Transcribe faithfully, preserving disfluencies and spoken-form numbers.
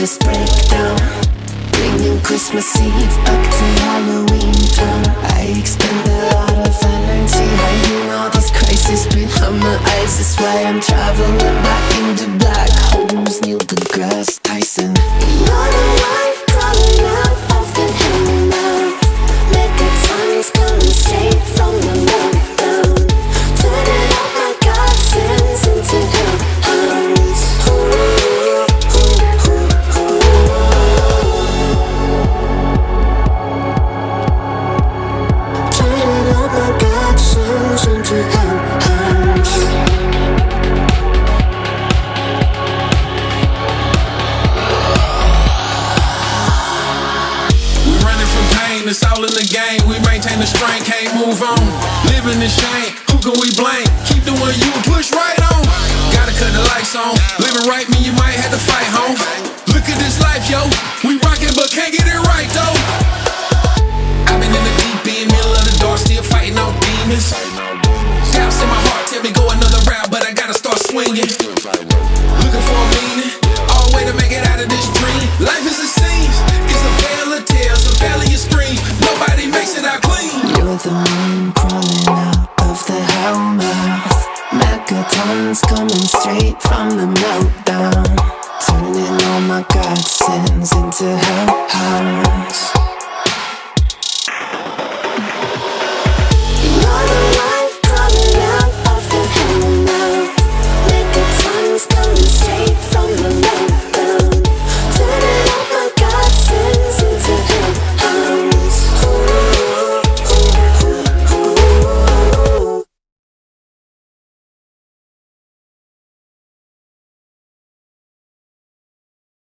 nervous breakdown. Bringing Christmas Eve back to Halloween town. I expend a lot of energy hiding all these crises behind my eyes. That's why I'm traveling back into black holes. Neil deGrasse Tyson. You're the light crawling out of the Hellmouth. Megatons coming straight from the meltdown. Turning up my godsends into hellhounds. Turning up my godsends into hellhounds. It's all in the game, we maintain the strain, can't move on. Living in shame, who can we blame? Keep doing you, push right on. Gotta cut the lights on, living right mean you might have to fight home. Look at this life, yo, we rockin' but can't get it right though. I've been in the deep end, middle of the dark, still fighting off demons. Doubts in my heart tell me go another route, but I gotta start swinging. Looking for a meaning, all way to make it out of this dream. Life is a scene, it's a veil of tears, a valley of screams. Nobody makes it out clean. You're the moon crawling out of the Hellmouth. Megatons coming straight from the meltdown. Turning all my godsends into hellhounds.